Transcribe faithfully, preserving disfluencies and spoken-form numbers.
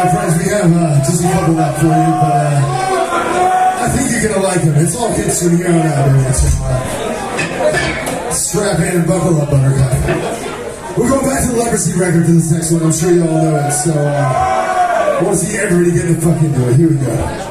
my friends, we have uh, just a couple left for you, but uh, I think you're gonna like them. It's all hits from here on out, baby. So, uh, strap in and buckle up, Buttercup. We're going back to the Leprosy record for this next one. I'm sure you all know it, so uh, I want to see everybody get the fuck into it. Here we go.